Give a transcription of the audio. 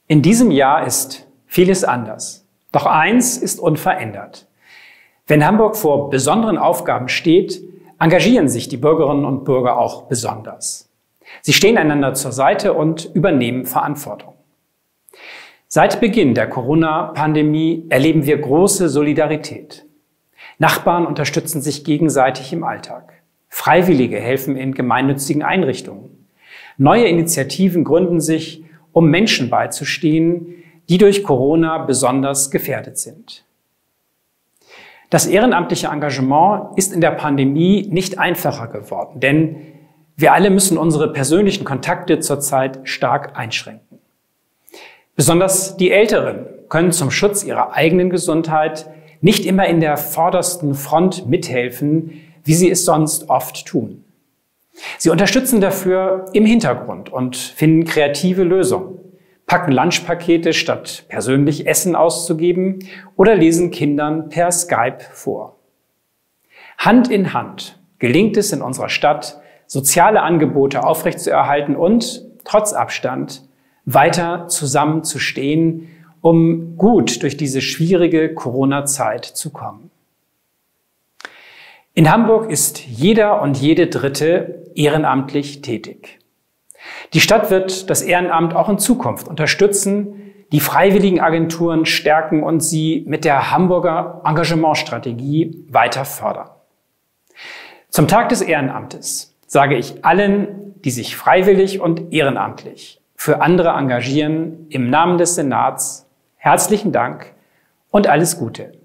In diesem Jahr ist vieles anders. Doch eins ist unverändert. Wenn Hamburg vor besonderen Aufgaben steht, engagieren sich die Bürgerinnen und Bürger auch besonders. Sie stehen einander zur Seite und übernehmen Verantwortung. Seit Beginn der Corona-Pandemie erleben wir große Solidarität. Nachbarn unterstützen sich gegenseitig im Alltag. Freiwillige helfen in gemeinnützigen Einrichtungen. Neue Initiativen gründen sich, um Menschen beizustehen, die durch Corona besonders gefährdet sind. Das ehrenamtliche Engagement ist in der Pandemie nicht einfacher geworden, denn wir alle müssen unsere persönlichen Kontakte zurzeit stark einschränken. Besonders die Älteren können zum Schutz ihrer eigenen Gesundheit nicht immer in der vordersten Front mithelfen, wie sie es sonst oft tun. Sie unterstützen dafür im Hintergrund und finden kreative Lösungen, packen Lunchpakete statt persönlich Essen auszugeben oder lesen Kindern per Skype vor. Hand in Hand gelingt es in unserer Stadt, soziale Angebote aufrechtzuerhalten und, trotz Abstand, weiter zusammenzustehen, um gut durch diese schwierige Corona-Zeit zu kommen. In Hamburg ist jeder und jede Dritte ehrenamtlich tätig. Die Stadt wird das Ehrenamt auch in Zukunft unterstützen, die freiwilligen Agenturen stärken und sie mit der Hamburger Engagementstrategie weiter fördern. Zum Tag des Ehrenamtes sage ich allen, die sich freiwillig und ehrenamtlich für andere engagieren, im Namen des Senats herzlichen Dank und alles Gute.